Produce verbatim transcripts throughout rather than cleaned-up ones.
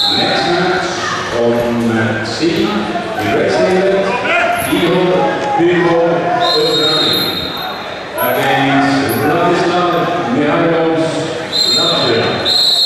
Next match on C, the red singlet, Igor Hugo O'Brien against Vladislav Mihailovs Latvia.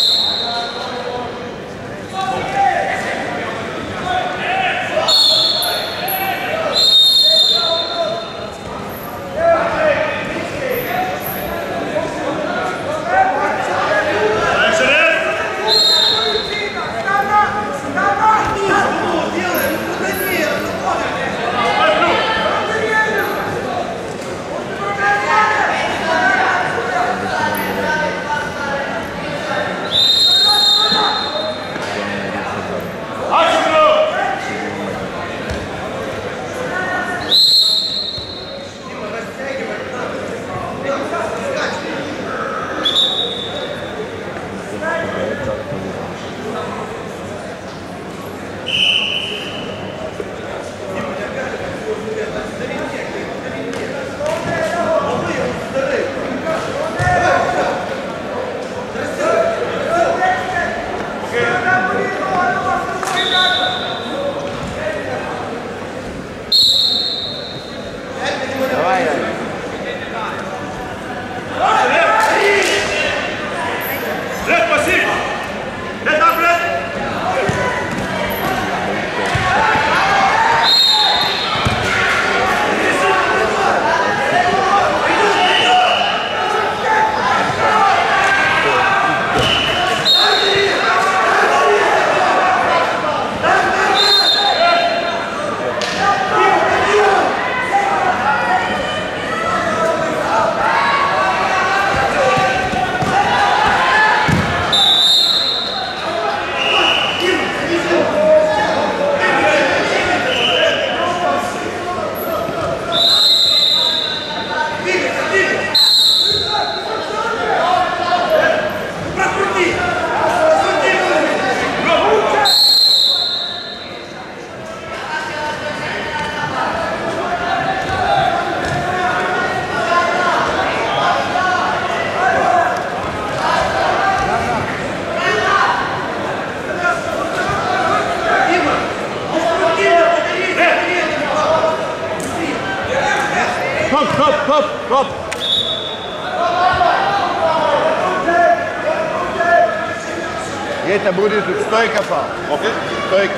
Это будет тут стойка, пал. Окей? Стойка.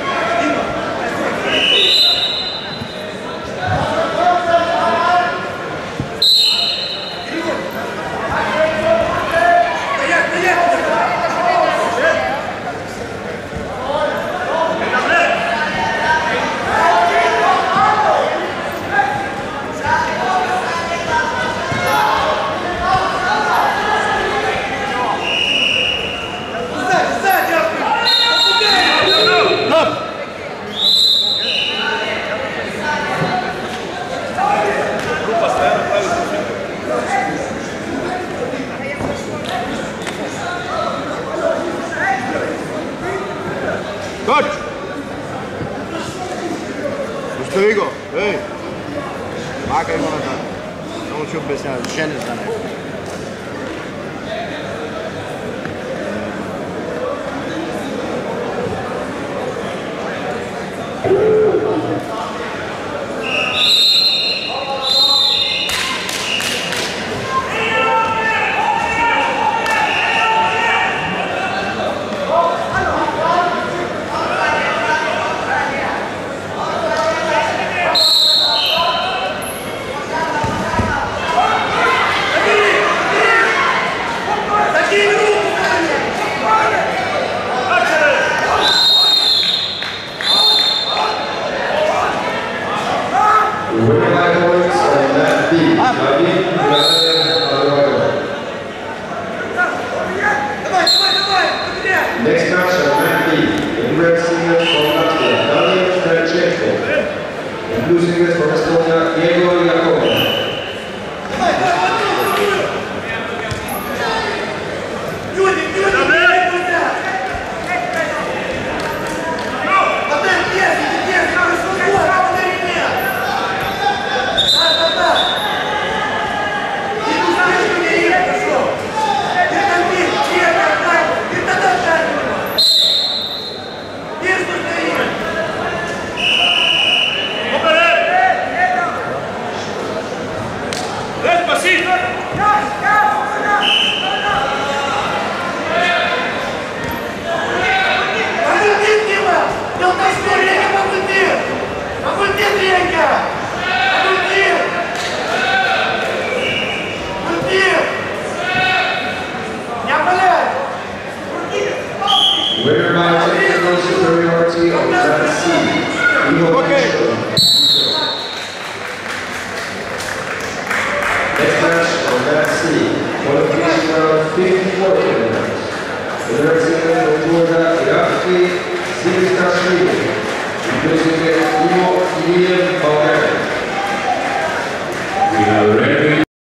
Coach! Rigo, hey! Maak even wat aan. Dan moet je ook best naar de Shannon gaan. Next match on Mat B, the red singlet from Latvia, Daniel Shevchenko. The blue singlet from Estonia, Igor Yakov. physical superiority of Mat C. Okay. Next match on Mat C. Qualification round fifty-four kilograms. Winner is Georgia Iraqi Zilkashvili. Introducing Ivo Iliev, Bulgaria. We are ready.